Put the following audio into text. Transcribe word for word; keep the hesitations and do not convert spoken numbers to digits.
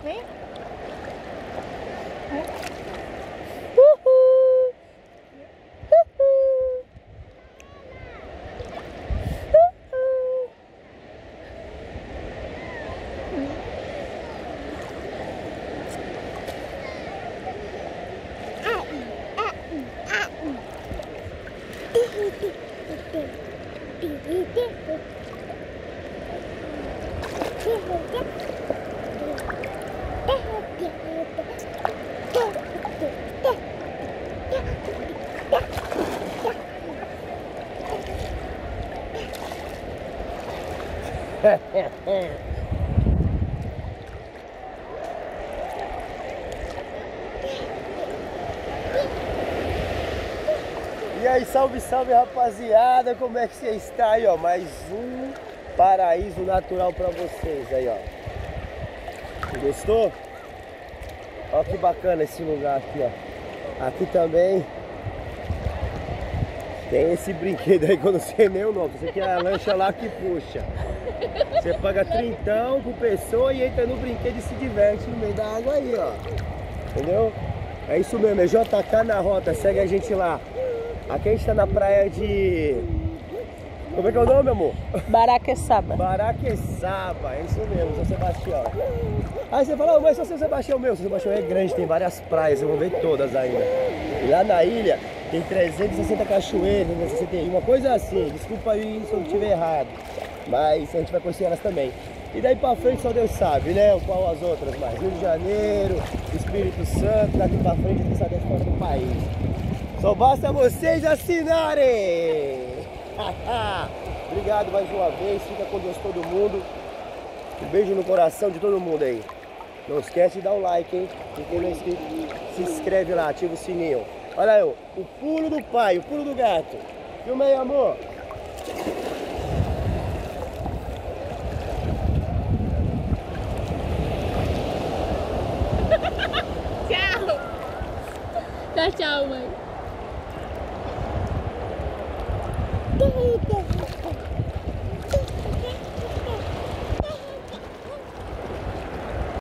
Vem. Uhul. Uhul. E aí, salve, salve, rapaziada, como é que você está aí, ó? Mais um paraíso natural pra vocês aí, ó. Gostou? Olha que bacana esse lugar aqui, ó. Aqui também tem esse brinquedo aí que eu não sei nem o nome. Isso aqui é a lancha lá que puxa. Você paga trintão por pessoa e entra no brinquedo e se diverte no meio da água aí, ó. Entendeu? É isso mesmo, é J K na Rota, segue a gente lá. Aqui a gente tá na praia de... Como é que é o nome, amor? Baraqueçaba. Baraqueçaba, é isso mesmo, São Sebastião. Aí você fala, oh, mas São Sebastião meu, São Sebastião é grande, tem várias praias, vocês vão ver todas ainda. E lá na ilha tem trezentas e sessenta cachoeiras, trezentas e sessenta e um, uma coisa assim, desculpa aí se eu estiver errado. Mas a gente vai conhecer elas também. E daí pra frente só Deus sabe, né? Qual as outras mais? Rio de Janeiro, Espírito Santo, daqui pra frente a gente sabe as fora do país. Só basta vocês assinarem! Obrigado mais uma vez, fica com Deus todo mundo. Um beijo no coração de todo mundo aí. Não esquece de dar o like, hein? E quem não é inscrito, se inscreve lá, ativa o sininho. Olha aí, o pulo do pai, o pulo do gato. Filma aí, amor. Tchau. Tchau, tchau, mãe.